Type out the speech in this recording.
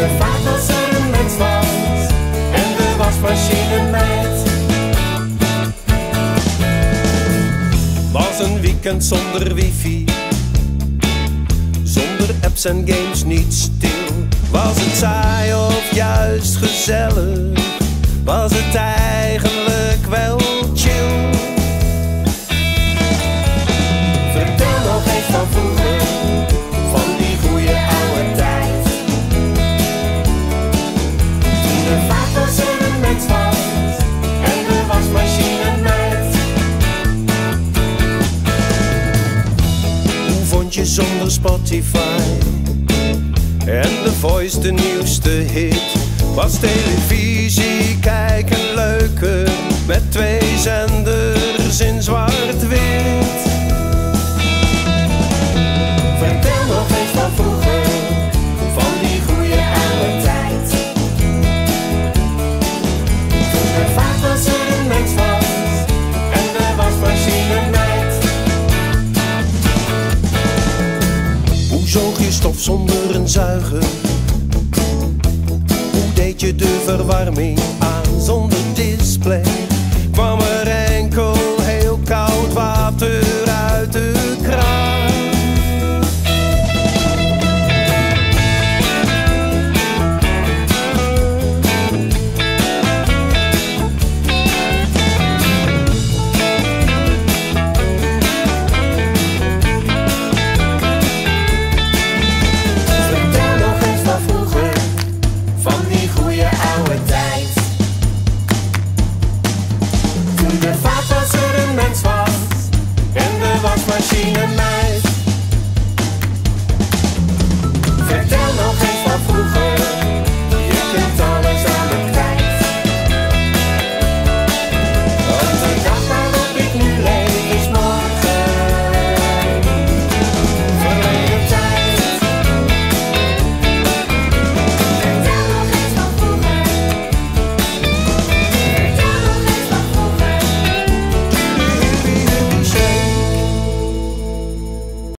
de vaatwasser een mens was en de wasmachine meid. Was een weekend zonder wifi, zonder apps en games, niet stil. Was het saai of juist gezellig? Was het eigenlijk wel chill? Vertel nog eens van vroeger, van die goeie oude tijd. Toen de vaatwasser een mens was en de wasmachine meid. Hoe vond je zonder Spotify en The Voice de nieuwste hit? Was televisie kijken leuker met 2 zenders in zwart-wit? Vertel nog eens van vroeger, van die goeie oude tijd. Toen de vaatwasser een mens was en de wasmachine meid. Hoe zoog je stof zonder een zuiger? Hoe deed je de verwarming aan zonder display? Kwam er enkel heel koud water uit de kraan? Toen de vaatwasser een mens was en de wasmachine meid.